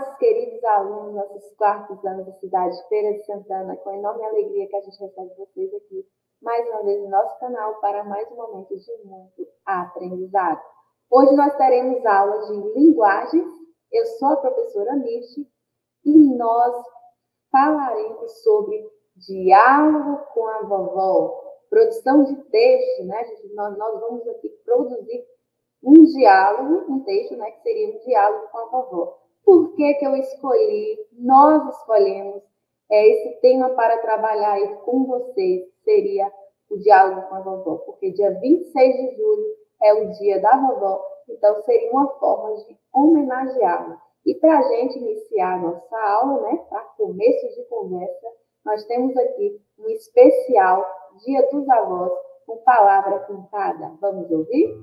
nossos queridos alunos, nossos quartos anos da cidade de Feira de Santana, com enorme alegria que a gente recebe vocês aqui, mais uma vez no nosso canal, para mais um momento de muito aprendizado. Hoje nós teremos aulas de linguagens. Eu sou a professora Mirti e nós falaremos sobre diálogo com a vovó, produção de texto, né? Nós vamos aqui produzir um diálogo, um texto, né, que seria um diálogo com a vovó. Por que que eu escolhi, nós escolhemos esse tema para trabalhar aí com vocês, seria o diálogo com a vovó? Porque dia 26 de julho é o dia da vovó, então seria uma forma de homenageá-la. E para a gente iniciar a nossa aula, né, para começo de conversa, nós temos aqui um especial Dia dos Avós com palavra cantada. Vamos ouvir?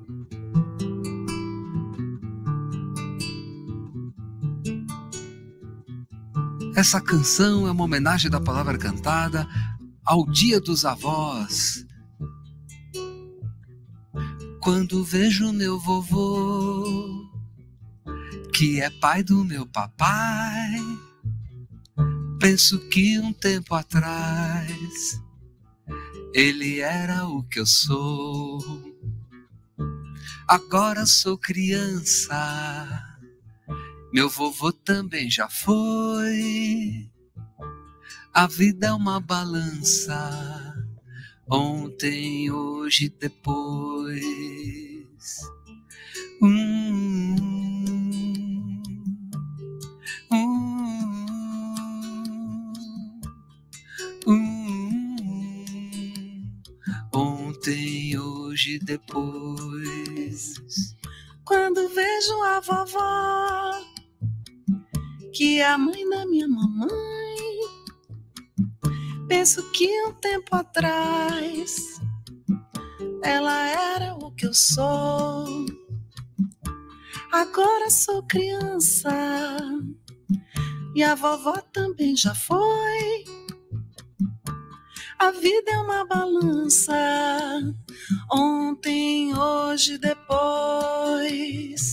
Essa canção é uma homenagem da palavra cantada ao Dia dos Avós. Quando vejo meu vovô, que é pai do meu papai, penso que um tempo atrás ele era o que eu sou. Agora sou criança, meu vovô também já foi. A vida é uma balança, ontem, hoje, depois. Ontem, hoje, depois. Quando vejo a vovó, que é a mãe da minha mamãe, penso que um tempo atrás ela era o que eu sou. Agora sou criança e a vovó também já foi. A vida é uma balança, ontem, hoje, depois.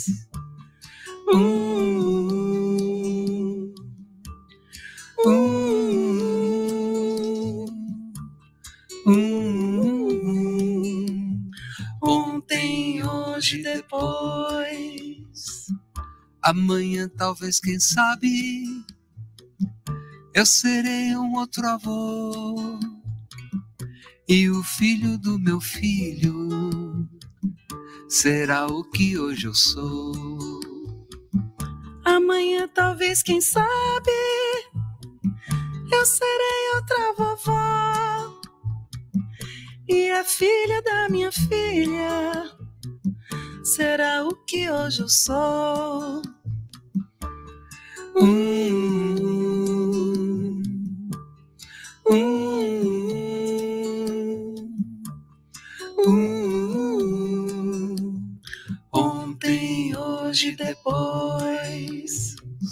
Ontem, hoje, depois. Amanhã, talvez, quem sabe, eu serei um outro avô. E o filho do meu filho será o que hoje eu sou. Amanhã, talvez, quem sabe, eu serei outra vovó. E a filha da minha filha será o que hoje eu sou. Ontem, hoje, depois.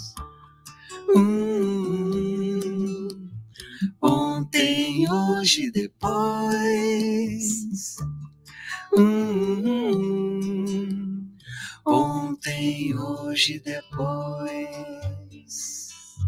Ontem, hoje, depois. Ontem, hoje, depois.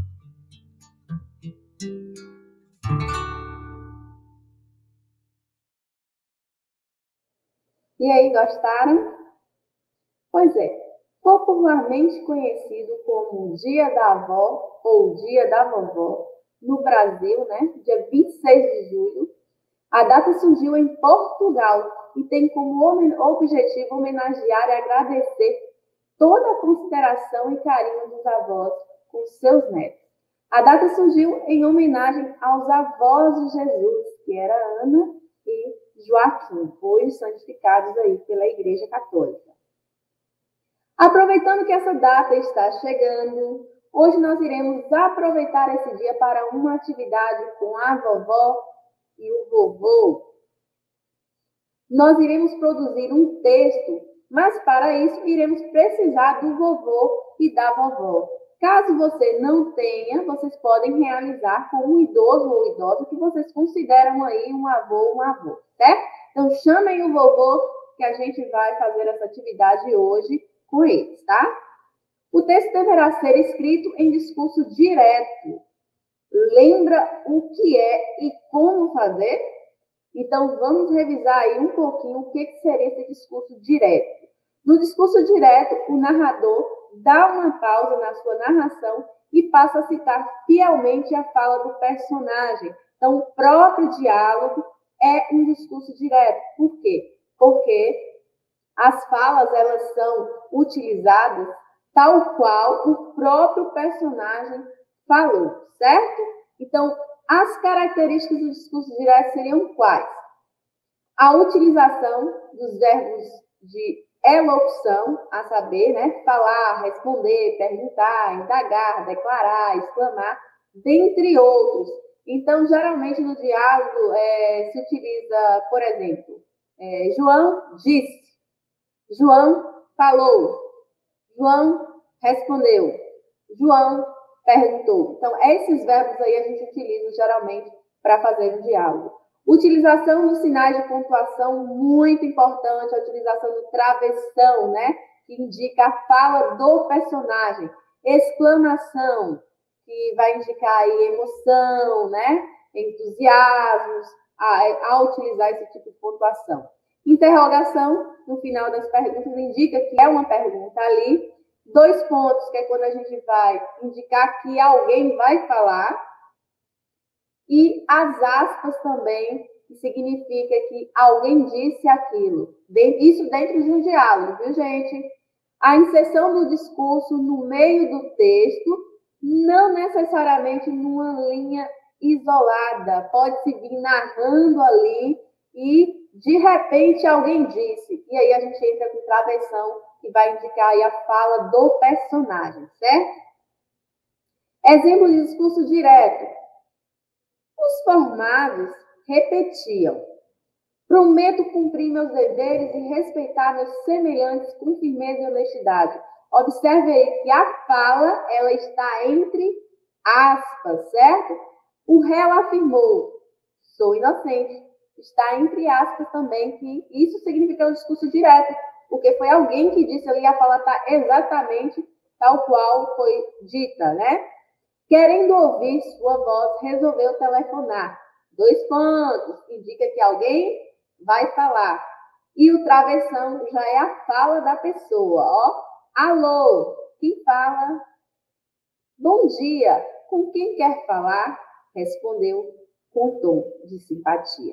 E aí, gostaram? Pois é, popularmente conhecido como Dia da Avó ou Dia da Vovó, no Brasil, né, dia 26 de julho, a data surgiu em Portugal e tem como objetivo homenagear e agradecer toda a consideração e carinho dos avós com seus netos. A data surgiu em homenagem aos avós de Jesus, que era Ana e Joaquim, hoje santificados aí pela Igreja Católica. Aproveitando que essa data está chegando, hoje nós iremos aproveitar esse dia para uma atividade com a vovó e o vovô. Nós iremos produzir um texto, mas para isso iremos precisar do vovô e da vovó. Caso você não tenha, vocês podem realizar com um idoso ou idosa que vocês consideram aí um avô ou uma avó, certo? Então chamem o vovô que a gente vai fazer essa atividade hoje com eles, tá? O texto deverá ser escrito em discurso direto. Lembra o que é e como fazer? Então, vamos revisar aí um pouquinho o que seria esse discurso direto. No discurso direto, o narrador dá uma pausa na sua narração e passa a citar fielmente a fala do personagem. Então, o próprio diálogo é um discurso direto. Por quê? Porque as falas, elas são utilizadas tal qual o próprio personagem falou, certo? Então, as características do discurso direto seriam quais? A utilização dos verbos de elocução, a saber, né, falar, responder, perguntar, indagar, declarar, exclamar, dentre outros. Então, geralmente no diálogo se utiliza, por exemplo, João disse, João falou, João respondeu, João perguntou. Então, esses verbos aí a gente utiliza geralmente para fazer um diálogo. Utilização dos sinais de pontuação, muito importante, a utilização do travessão, né? Que indica a fala do personagem. Exclamação, que vai indicar aí emoção, né? Entusiasmos, a utilizar esse tipo de pontuação. Interrogação, no final das perguntas, indica que é uma pergunta ali. 2 pontos, que é quando a gente vai indicar que alguém vai falar. E as aspas também, que significa que alguém disse aquilo. Isso dentro de um diálogo, viu, gente? A inserção do discurso no meio do texto, não necessariamente numa linha isolada. Pode-se vir narrando ali e, de repente, alguém disse. E aí a gente entra com travessão, que vai indicar aí a fala do personagem, certo? Exemplo de discurso direto. Os formados repetiam: prometo cumprir meus deveres e respeitar meus semelhantes com firmeza e honestidade. Observe aí que a fala, ela está entre aspas, certo? O réu afirmou: sou inocente. Está entre aspas também, que isso significa um discurso direto, porque foi alguém que disse ali, a fala está exatamente tal qual foi dita, né? Querendo ouvir sua voz, resolveu telefonar. 2 pontos, indica que alguém vai falar. E o travessão já é a fala da pessoa, ó. Alô, quem fala? Bom dia, com quem quer falar? Respondeu com tom de simpatia.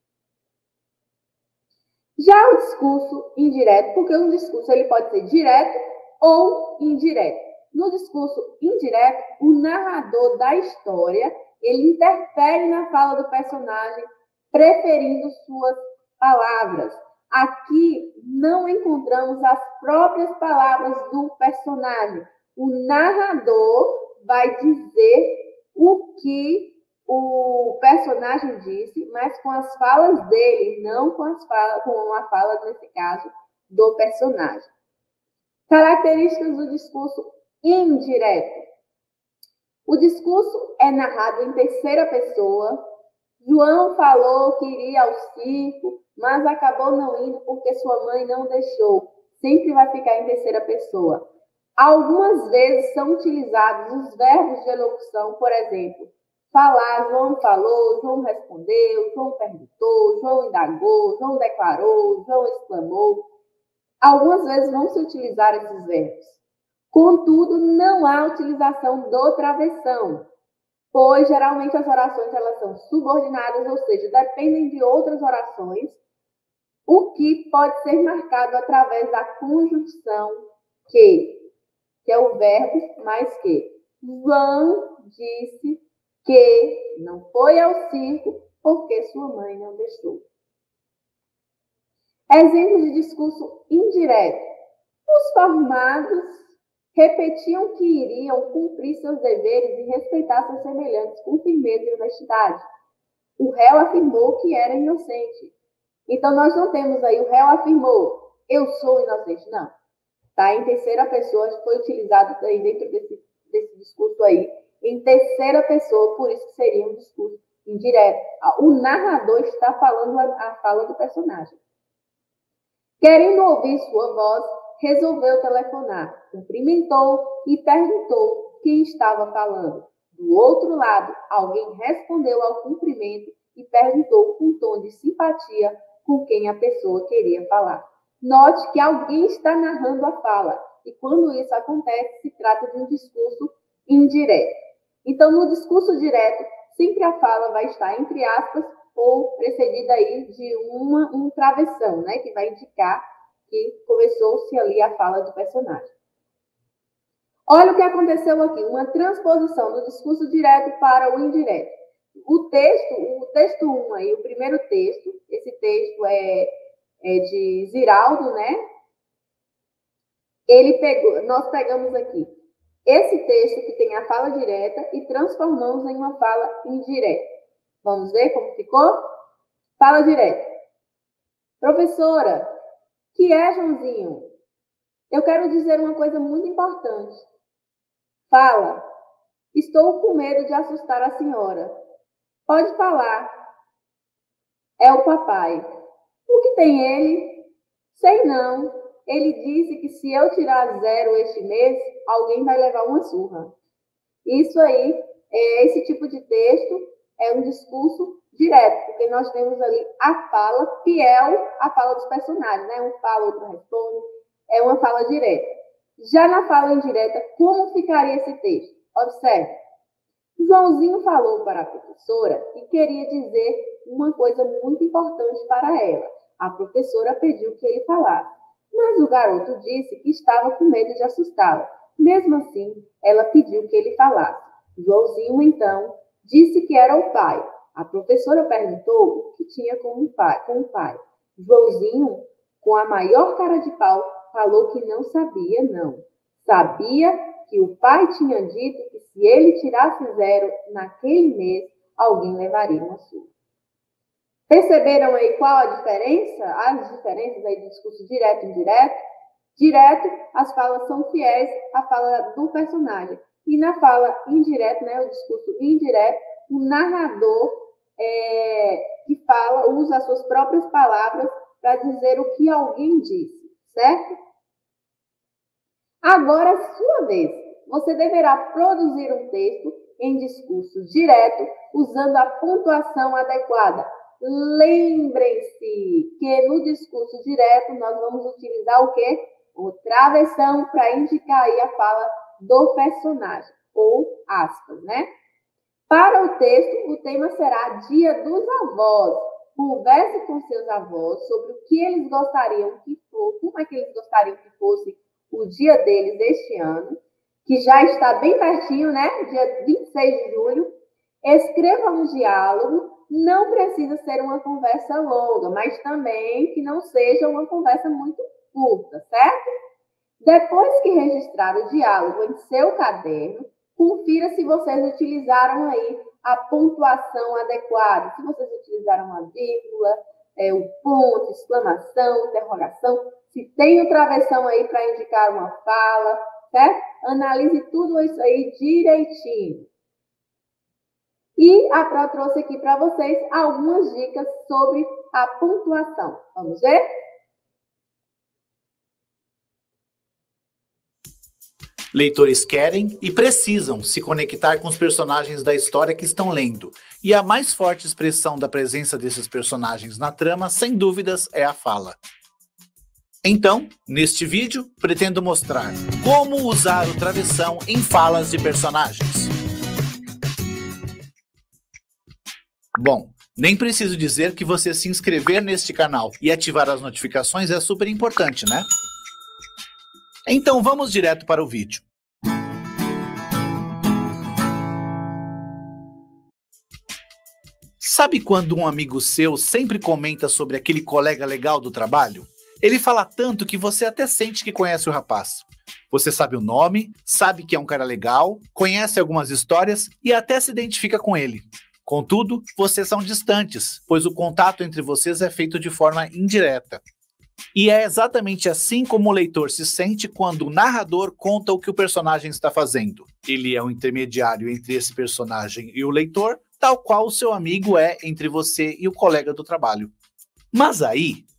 Já o discurso indireto, porque o discurso ele pode ser direto ou indireto. No discurso indireto, o narrador da história, ele interfere na fala do personagem, preferindo suas palavras. Aqui não encontramos as próprias palavras do personagem. O narrador vai dizer o que o personagem disse, mas com as falas dele, não com a fala, nesse caso, do personagem. Características do discurso indireto. O discurso é narrado em terceira pessoa. João falou que iria ao circo, mas acabou não indo porque sua mãe não deixou. Sempre vai ficar em terceira pessoa. Algumas vezes são utilizados os verbos de elocução, por exemplo, falar, João falou, João respondeu, João perguntou, João indagou, João declarou, João exclamou. Algumas vezes vão se utilizar esses verbos. Contudo, não há utilização do travessão, pois geralmente as orações elas são subordinadas, ou seja, dependem de outras orações, o que pode ser marcado através da conjunção que é o verbo mais que. João disse que não foi ao circo porque sua mãe não deixou. Exemplo de discurso indireto. Os formados repetiam que iriam cumprir seus deveres e respeitar seus semelhantes com firmeza e honestidade. O réu afirmou que era inocente. Então, nós não temos aí o réu afirmou, eu sou inocente. Não. Tá? Em terceira pessoa, foi utilizado aí dentro desse discurso aí, em terceira pessoa, por isso que seria um discurso indireto. O narrador está falando a fala do personagem. Querendo ouvir sua voz, resolveu telefonar, cumprimentou e perguntou quem estava falando. Do outro lado, alguém respondeu ao cumprimento e perguntou com um tom de simpatia com quem a pessoa queria falar. Note que alguém está narrando a fala, e quando isso acontece, se trata de um discurso indireto. Então, no discurso direto, sempre a fala vai estar entre aspas ou precedida aí de um travessão, né, que vai indicar que começou-se ali a fala do personagem. Olha o que aconteceu aqui, uma transposição do discurso direto para o indireto. O texto 1 aí, o primeiro texto, esse texto é de Ziraldo, né? Nós pegamos aqui esse texto que tem a fala direta e transformamos em uma fala indireta. Vamos ver como ficou? Fala direta. Professora, que é, Joãozinho? Eu quero dizer uma coisa muito importante. Fala. Estou com medo de assustar a senhora. Pode falar. É o papai. O que tem ele? Sei não. Ele disse que se eu tirar 0 este mês, alguém vai levar uma surra. Isso aí, esse tipo de texto é um discurso direto, porque nós temos ali a fala fiel à fala dos personagens, né? Um fala, outro responde, é uma fala direta. Já na fala indireta, como ficaria esse texto? Observe. Joãozinho falou para a professora que queria dizer uma coisa muito importante para ela. A professora pediu que ele falasse, mas o garoto disse que estava com medo de assustá-la. Mesmo assim, ela pediu que ele falasse. Joãozinho, então, disse que era o pai. A professora perguntou o que tinha com o pai. Joãozinho, com a maior cara de pau, falou que não sabia, não. Sabia que o pai tinha dito que se ele tirasse 0 naquele mês, alguém levaria uma surra. Perceberam aí qual a diferença? As diferenças aí do discurso direto e indireto? Direto, as falas são fiéis à fala do personagem. E na fala indireta, né, o discurso indireto, o narrador que fala, usa as suas próprias palavras para dizer o que alguém disse, certo? Agora, sua vez, você deverá produzir um texto em discurso direto, usando a pontuação adequada. Lembrem-se que no discurso direto nós vamos utilizar o quê? O travessão para indicar aí a fala do personagem, ou aspas, né? Para o texto, o tema será Dia dos Avós. Converse com seus avós sobre o que eles gostariam que fosse, como é que eles gostariam que fosse o dia deles este ano, que já está bem pertinho, né? Dia 26 de julho. Escreva um diálogo. Não precisa ser uma conversa longa, mas também que não seja uma conversa muito curta, certo? Depois que registrar o diálogo em seu caderno, confira se vocês utilizaram aí a pontuação adequada, se vocês utilizaram a vírgula, o ponto, exclamação, interrogação, se tem o travessão aí para indicar uma fala, certo? Analise tudo isso aí direitinho. E a Pro trouxe aqui para vocês algumas dicas sobre a pontuação. Vamos ver? Leitores querem e precisam se conectar com os personagens da história que estão lendo. E a mais forte expressão da presença desses personagens na trama, sem dúvidas, é a fala. Então, neste vídeo, pretendo mostrar como usar o travessão em falas de personagens. Bom, nem preciso dizer que você se inscrever neste canal e ativar as notificações é super importante, né? Então vamos direto para o vídeo. Sabe quando um amigo seu sempre comenta sobre aquele colega legal do trabalho? Ele fala tanto que você até sente que conhece o rapaz. Você sabe o nome, sabe que é um cara legal, conhece algumas histórias e até se identifica com ele. Contudo, vocês são distantes, pois o contato entre vocês é feito de forma indireta. E é exatamente assim como o leitor se sente quando o narrador conta o que o personagem está fazendo. Ele é o intermediário entre esse personagem e o leitor, tal qual o seu amigo é entre você e o colega do trabalho. Mas aí,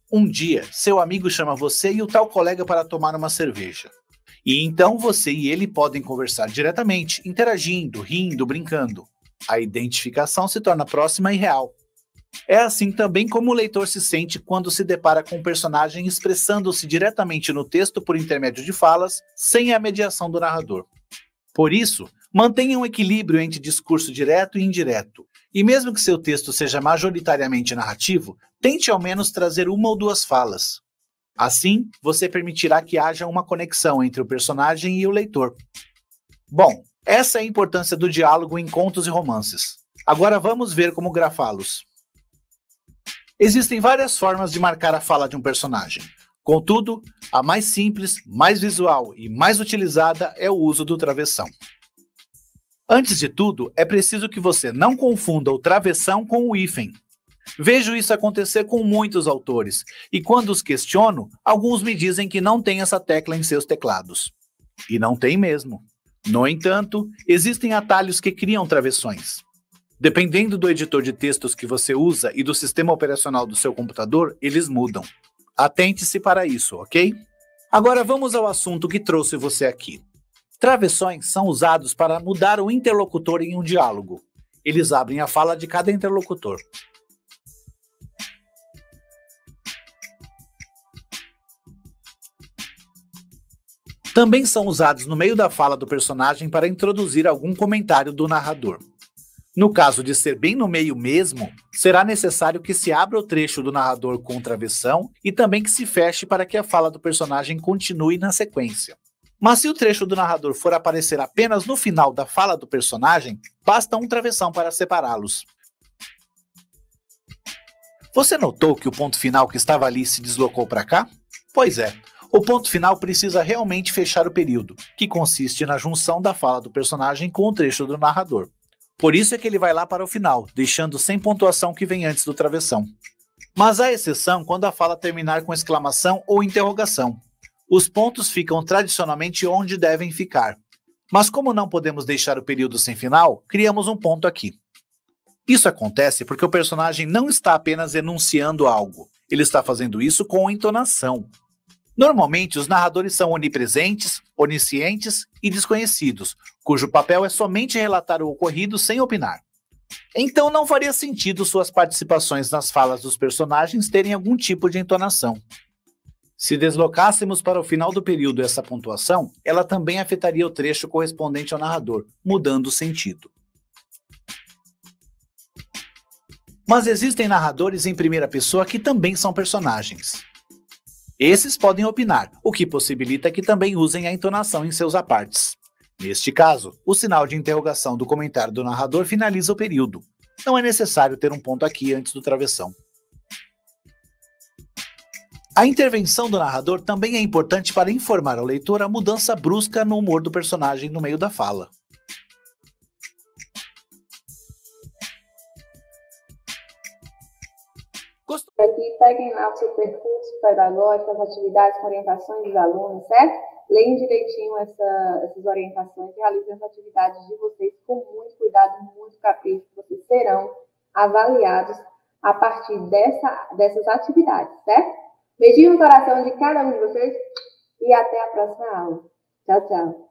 Um dia, seu amigo chama você e o tal colega para tomar uma cerveja. E então você e ele podem conversar diretamente, interagindo, rindo, brincando. A identificação se torna próxima e real. É assim também como o leitor se sente quando se depara com um personagem expressando-se diretamente no texto por intermédio de falas, sem a mediação do narrador. Por isso, mantenha um equilíbrio entre discurso direto e indireto. E mesmo que seu texto seja majoritariamente narrativo, tente ao menos trazer uma ou duas falas. Assim, você permitirá que haja uma conexão entre o personagem e o leitor. Bom, essa é a importância do diálogo em contos e romances. Agora vamos ver como grafá-los. Existem várias formas de marcar a fala de um personagem. Contudo, a mais simples, mais visual e mais utilizada é o uso do travessão. Antes de tudo, é preciso que você não confunda o travessão com o hífen. Vejo isso acontecer com muitos autores, e quando os questiono, alguns me dizem que não tem essa tecla em seus teclados. E não tem mesmo. No entanto, existem atalhos que criam travessões. Dependendo do editor de textos que você usa e do sistema operacional do seu computador, eles mudam. Atente-se para isso, ok? Agora vamos ao assunto que trouxe você aqui. Travessões são usados para mudar o interlocutor em um diálogo. Eles abrem a fala de cada interlocutor. Também são usados no meio da fala do personagem para introduzir algum comentário do narrador. No caso de ser bem no meio mesmo, será necessário que se abra o trecho do narrador com travessão e também que se feche para que a fala do personagem continue na sequência. Mas se o trecho do narrador for aparecer apenas no final da fala do personagem, basta um travessão para separá-los. Você notou que o ponto final que estava ali se deslocou para cá? Pois é, o ponto final precisa realmente fechar o período, que consiste na junção da fala do personagem com o trecho do narrador. Por isso é que ele vai lá para o final, deixando sem pontuação que vem antes do travessão. Mas há exceção quando a fala terminar com exclamação ou interrogação. Os pontos ficam tradicionalmente onde devem ficar. Mas como não podemos deixar o período sem final, criamos um ponto aqui. Isso acontece porque o personagem não está apenas enunciando algo, ele está fazendo isso com entonação. Normalmente, os narradores são onipresentes, oniscientes e desconhecidos, cujo papel é somente relatar o ocorrido sem opinar. Então não faria sentido suas participações nas falas dos personagens terem algum tipo de entonação. Se deslocássemos para o final do período essa pontuação, ela também afetaria o trecho correspondente ao narrador, mudando o sentido. Mas existem narradores em primeira pessoa que também são personagens. Esses podem opinar, o que possibilita que também usem a entonação em seus apartes. Neste caso, o sinal de interrogação do comentário do narrador finaliza o período. Não é necessário ter um ponto aqui antes do travessão. A intervenção do narrador também é importante para informar ao leitor a mudança brusca no humor do personagem no meio da fala. Aqui, peguem lá o seu percurso pedagógico, as atividades com orientações dos alunos, certo? Leiam direitinho essas orientações e realizem as atividades de vocês com muito cuidado, muito capricho. Vocês serão avaliados a partir dessas atividades, certo? Beijinho no coração de cada um de vocês e até a próxima aula. Tchau, tchau.